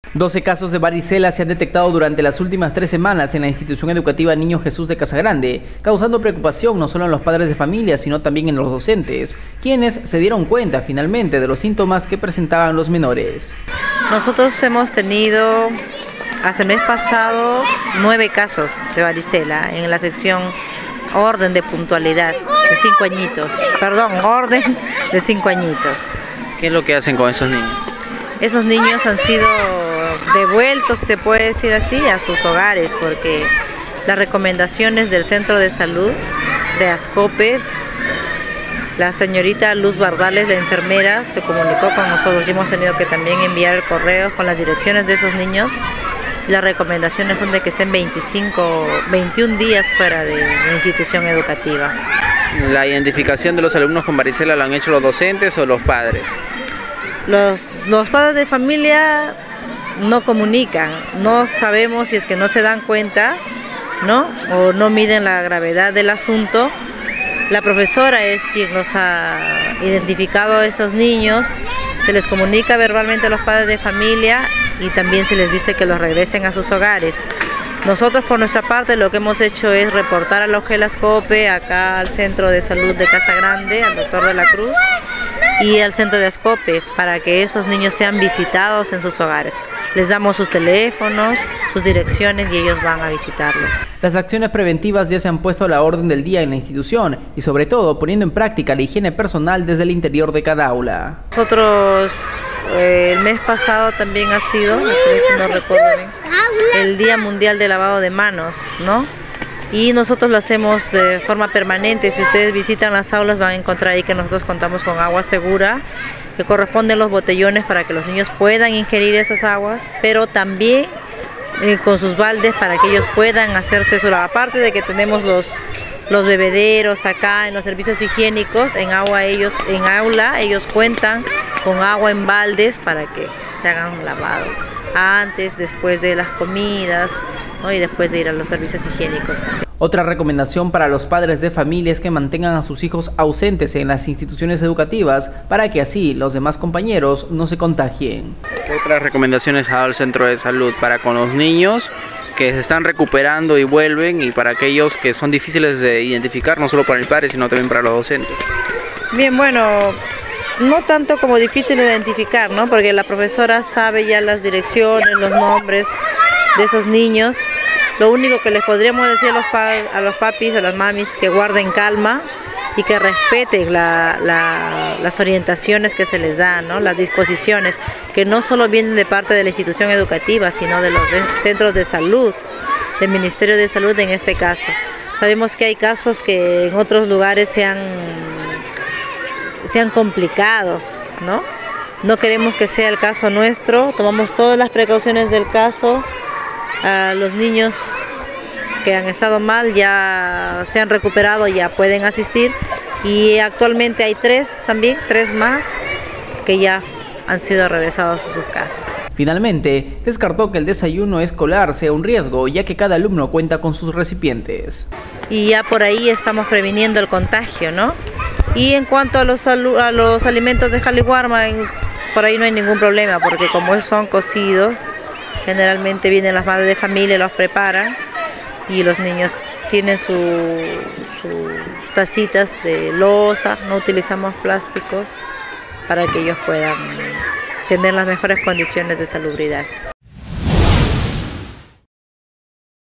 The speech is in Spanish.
12 casos de varicela se han detectado durante las últimas 3 semanas en la institución educativa Niño Jesús de Casagrande, causando preocupación no solo en los padres de familia, sino también en los docentes, quienes se dieron cuenta finalmente de los síntomas que presentaban los menores. Nosotros hemos tenido hasta el mes pasado 9 casos de varicela en la sección orden de puntualidad de 5 añitos, orden de 5 añitos. ¿Qué es lo que hacen con esos niños? Esos niños han sido devueltos, se puede decir así, a sus hogares, porque las recomendaciones del centro de salud de Ascope, la señorita Luz Bardales, la enfermera, se comunicó con nosotros y hemos tenido que también enviar correos con las direcciones de esos niños. Las recomendaciones son de que estén 21 días fuera de la institución educativa. ¿La identificación de los alumnos con varicela la han hecho los docentes o los padres? Los padres de familia no comunican, no sabemos si es que no se dan cuenta, ¿no? O no miden la gravedad del asunto. La profesora es quien nos ha identificado a esos niños, se les comunica verbalmente a los padres de familia y también se les dice que los regresen a sus hogares. Nosotros por nuestra parte lo que hemos hecho es reportar a la OGEL Ascope, acá al Centro de Salud de Casagrande, al doctor de la Cruz, y al centro de Ascope, para que esos niños sean visitados en sus hogares. Les damos sus teléfonos, sus direcciones y ellos van a visitarlos. Las acciones preventivas ya se han puesto a la orden del día en la institución y sobre todo poniendo en práctica la higiene personal desde el interior de cada aula. Nosotros el mes pasado también ha sido, si no recuerdo bien, el Día Mundial de Lavado de Manos, ¿no? Y nosotros lo hacemos de forma permanente. Si ustedes visitan las aulas van a encontrar ahí que nosotros contamos con agua segura, que corresponden los botellones para que los niños puedan ingerir esas aguas, pero también con sus baldes para que ellos puedan hacerse eso. Aparte de que tenemos los bebederos acá en los servicios higiénicos, en aula ellos cuentan con agua en baldes para que se hagan un lavado antes, después de las comidas, ¿no? Y después de ir a los servicios higiénicos también. Otra recomendación para los padres de familia es que mantengan a sus hijos ausentes en las instituciones educativas para que así los demás compañeros no se contagien. ¿Qué otras recomendaciones ha dado el centro de salud para con los niños que se están recuperando y vuelven, y para aquellos que son difíciles de identificar, no solo para el padre sino también para los docentes? Bien, bueno, no tanto como difícil de identificar, ¿no? Porque la profesora sabe ya las direcciones, los nombres de esos niños. Lo único que les podríamos decir a los papis, a las mamis, que guarden calma y que respeten las orientaciones que se les dan, ¿no? Las disposiciones, que no solo vienen de parte de la institución educativa, sino de los centros de salud, del Ministerio de Salud en este caso. Sabemos que hay casos que en otros lugares se han complicado, ¿no? No queremos que sea el caso nuestro, tomamos todas las precauciones del caso. Los niños que han estado mal ya se han recuperado, ya pueden asistir, y actualmente hay 3 más que ya han sido regresados a sus casas. Finalmente, descartó que el desayuno escolar sea un riesgo, ya que cada alumno cuenta con sus recipientes. Y ya por ahí estamos previniendo el contagio, ¿no? Y en cuanto a los alimentos de Jaliwarma, por ahí no hay ningún problema, porque como son cocidos, generalmente vienen las madres de familia, los preparan y los niños tienen sus tacitas de loza, no utilizamos plásticos para que ellos puedan tener las mejores condiciones de salubridad.